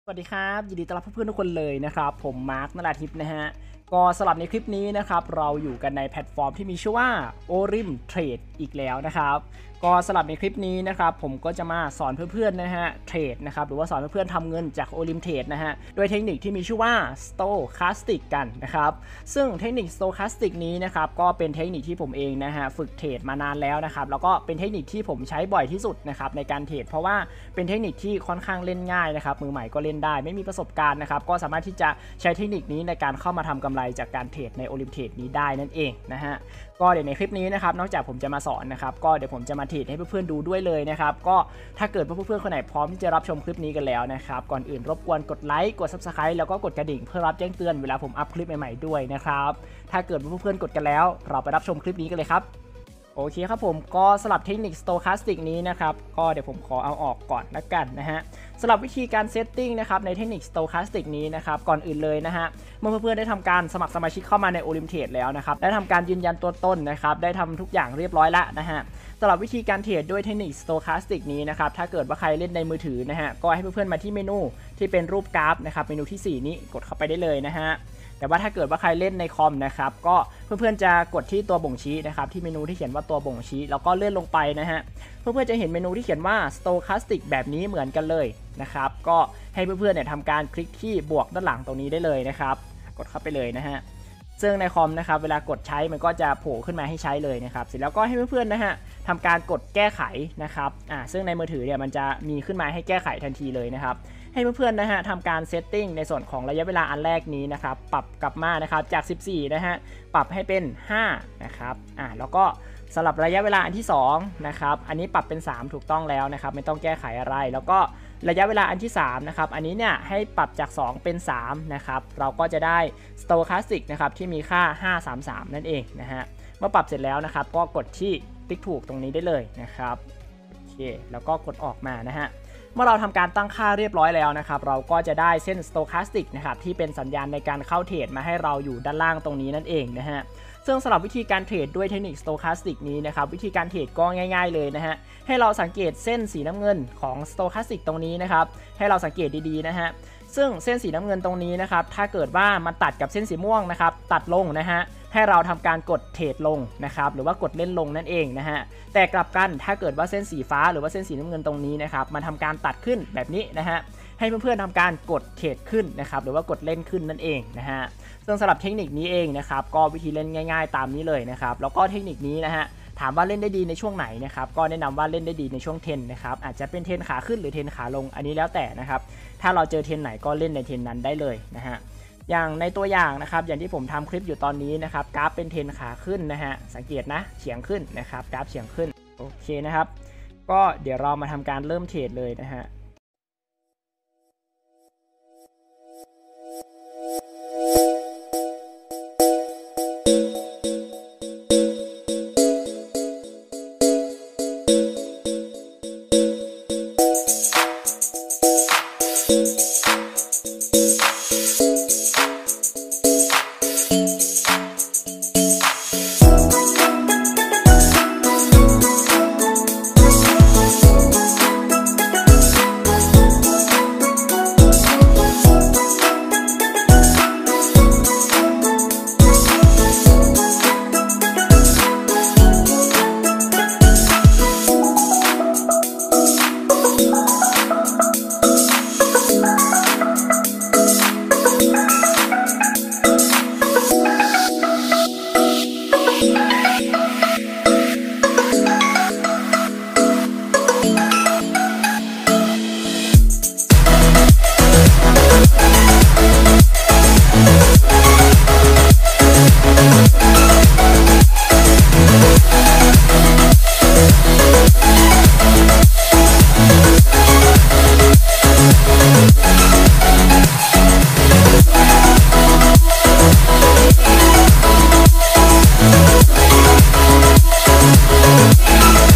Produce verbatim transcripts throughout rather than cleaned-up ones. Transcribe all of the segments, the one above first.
สวัสดีครับยินดีต้อนรับเพื่อนๆทุกคนเลยนะครับผมมาร์คนราธิปนะฮะก็สำหรับในคลิปนี้นะครับเราอยู่กันในแพลตฟอร์มที่มีชื่อว่า Orim Trade อีกแล้วนะครับก็สำหรับในคลิปนี้นะครับผมก็จะมาสอนเพื่อนๆนะฮะเทรดนะครับหรือว่าสอนเพื่อนๆทำเงินจาก Orim Trade นะฮะโดยเทคนิคที่มีชื่อว่า Stochastic กันนะครับซึ่งเทคนิค Stochastic นี้นะครับก็เป็นเทคนิคที่ผมเองนะฮะฝึกเทรดมานานแล้วนะครับแล้วก็เป็นเทคนิคที่ผมใช้บ่อยที่สุดนะครับในการเทรดเพราะว่าเป็นเทคนิคที่ค่อนข้างเล่นง่ายนะครับมือใหม่ก็เล่นได้ไม่มีประสบการณ์นะครับก็สามารถที่จะใช้เทคนิคนี้ในการเข้ามาทำกำไรจากการเทรดใน Orim Trade นี้ได้นั่นเองนะฮะก็เดี๋ยวในคลิปนี้นะครับนอกจากผมจะมาสอนนะครับก็เดี๋ยวผมจะมาเทรดให้เพื่อนๆดูด้วยเลยนะครับก็ถ้าเกิดเพื่อนๆคนไหนพร้อมที่จะรับชมคลิปนี้กันแล้วนะครับก่อนอื่นรบกวนกดไลค์กด ซับสไครบ์ แล้วก็กดกระดิ่งเพื่อรับแจ้งเตือนเวลาผมอัพคลิปใหม่ๆด้วยนะครับถ้าเกิดเพื่อนๆกดกันแล้วเราไปรับชมคลิปนี้กันเลยครับโอเคครับผมก็สลับเทคนิค Stochastic นี้นะครับก็เดี๋ยวผมขอเอาออกก่อนละกันนะฮะสำหรับวิธีการเซตติ้งนะครับในเทคนิค Stochastic นี้นะครับก่อนอื่นเลยนะฮะเมื่อเพื่อนๆได้ทำการสมัครสมาชิกเข้ามาใน Orim Trade แล้วนะครับได้ทำการยืนยันตัวตนนะครับได้ทำทุกอย่างเรียบร้อยแล้วนะฮะสำหรับวิธีการเทรดด้วยเทคนิค Stochastic นี้นะครับถ้าเกิดว่าใครเล่นในมือถือนะฮะก็ให้เพื่อนๆมาที่เมนูที่เป็นรูปกราฟนะครับเมนูที่สี่นี้กดเข้าไปได้เลยนะฮะแต่ว่าถ้าเกิดว่าใครเล่นในคอมนะครับก็เพื่อนๆจะกดที่ตัวบ่งชี้นะครับที่เมนูที่เขียนว่าตัวบ่งชี้แล้วก็เลื่อนลงไปนะฮะเพื่อนๆจะเห็นเมนูที่เขียนว่า Stochastic แบบนี้เหมือนกันเลยนะครับก็ให้เพื่อนๆเนี่ยทำการคลิกที่บวกด้านหลังตรงนี้ได้เลยนะครับกดเข้าไปเลยนะฮะซึ่งในคอมนะครับเวลากดใช้มันก็จะโผล่ขึ้นมาให้ใช้เลยนะครับเสร็จแล้วก็ให้เพื่อนๆนะฮะทำการกดแก้ไขนะครับอ่าซึ่งในมือถือเนี่ยมันจะมีขึ้นมาให้แก้ไขทันทีเลยนะครับให้เพื่อนๆนะฮะทำการเซตติ้งในส่วนของระยะเวลาอันแรกนี้นะครับปรับกลับมานะครับจากสิบสี่นะฮะปรับให้เป็นห้านะครับอ่าแล้วก็สำหรับระยะเวลาอันที่สองนะครับอันนี้ปรับเป็นสามถูกต้องแล้วนะครับไม่ต้องแก้ไขอะไรแล้วก็ระยะเวลาอันที่สามนะครับอันนี้เนี่ยให้ปรับจากสองเป็นสามนะครับเราก็จะได้ Stochastic นะครับที่มีค่าห้า สาม สามนั่นเองนะฮะเมื่อปรับเสร็จแล้วนะครับก็กดที่ติ๊กถูกตรงนี้ได้เลยนะครับโอเคแล้วก็กดออกมานะฮะเมื่อเราทำการตั้งค่าเรียบร้อยแล้วนะครับเราก็จะได้เส้น Stochastic นะครับที่เป็นสัญญาณในการเข้าเทรดมาให้เราอยู่ด้านล่างตรงนี้นั่นเองนะฮะซึ่งสำหรับวิธีการเทรดด้วยเทคนิค Stochastic นี้นะครับวิธีการเทรดก็ง่ายๆเลยนะฮะให้เราสังเกตเส้นสีน้ำเงินของ Stochastic ตรงนี้นะครับให้เราสังเกตดีๆนะฮะซึ่งเส้นสีน้ำเงินตรงนี้นะครับถ้าเกิดว่ามันตัดกับเส้นสีม่วงนะครับตัดลงนะฮะให้เราทำการกดเทรดลงนะครับหรือว่ากดเล่นลงนั่นเองนะฮะแต่กลับกันถ้าเกิดว่าเส้นสีฟ้าหรือว่าเส้นสีน้ำเงินตรงนี้นะครับมันทำการตัดขึ้นแบบนี้นะฮะให้เพื่อนๆทำการกดเทรดขึ้นนะครับหรือว่ากดเล่นขึ้นนั่นเองนะฮะซึ่งสำหรับเทคนิคนี้เองนะครับก็วิธีเล่นง่ายๆตามนี้เลยนะครับแล้วก็เทคนิคนี้นะฮะถามว่าเล่นได้ดีในช่วงไหนนะครับก็แนะนำว่าเล่นได้ดีในช่วงเทรนนะครับอาจจะเป็นเทรนขาขึ้นหรือเทรนขาลงอันนี้แล้วแต่นะครับถ้าเราเจอเทรนไหนก็เล่นในเทรนนั้นได้เลยนะฮะอย่างในตัวอย่างนะครับอย่างที่ผมทำคลิปอยู่ตอนนี้นะครับกราฟเป็นเทรนขาขึ้นนะฮะสังเกตนะเฉียงขึ้นนะครับกราฟเฉียงขึ้นโอเคนะครับก็เดี๋ยวเรามาทำการเริ่มเทรดเลยนะฮะ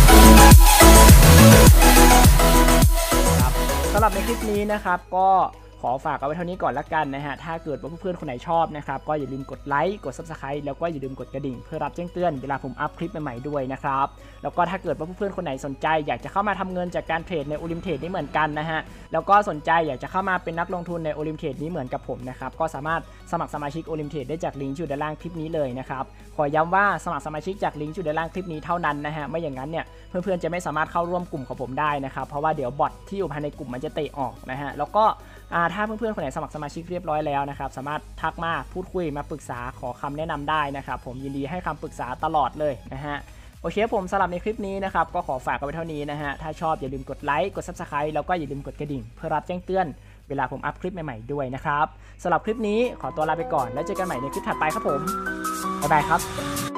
ในคลิปนี้นะครับก็ขอฝากเอาไว้เท่านี้ก่อนละกันนะฮะถ้าเกิดว่าเพื่อนๆคนไหนชอบนะครับก็อย่าลืมกดไลค์กด ซับสไครบ์ แล้วก็อย่าลืมกดกระดิ่งเพื่อรับแจ้งเตือนเวลาผมอัพคลิปใหม่ๆด้วยนะครับแล้วก็ถ้าเกิดว่าเพื่อนๆคนไหนสนใจอยากจะเข้ามาทำเงินจากการเทรดในโอลิมเทรดนี้เหมือนกันนะฮะแล้วก็สนใจอยากจะเข้ามาเป็นนักลงทุนในโอลิมเทรดนี้เหมือนกับผมนะครับก็สามารถสมัครสมาชิกโอลิมเทรดได้จากลิงก์อยู่ด้านล่างคลิปนี้เลยนะครับขอย้ำว่าสมัครสมาชิกจากลิงก์อยู่ด้านล่างคลิปนี้เท่านั้นนะฮะไม่อย่างนั้นเนี่ยเพื่อนๆจะไม่สามารถเข้าร่วมกลุ่มของผมได้นะครับเพราะว่าเดี๋ยวบอทที่อยู่ภายในกลุ่มมันจะเตะออกนะฮะแล้วก็ถ้าเพื่อนๆคนไหนสมัครสมาชิกเรียบร้อยแล้วนะครับสามารถทักมาพูดคุยมาปรึกษาขอคำแนะนำได้นะครับผมยินดีให้คำปรึกษาตลอดเลยนะฮะโอเคผมสำหรับในคลิปนี้นะครับก็ขอฝากกันไว้เท่านี้นะฮะถ้าชอบอย่าลืมกดไลค์กด ซับสไครบ์ แล้วก็อย่าลืมกดกระดิ่งเพื่อรับแจ้งเตือนเวลาผมอัพคลิปใหม่ๆด้วยนะครับสำหรับคลิปนี้ขอตัวลาไปก่อนแล้วเจอกันใหม่ในคลิปถัดไปครับผมบ๊ายบายครับ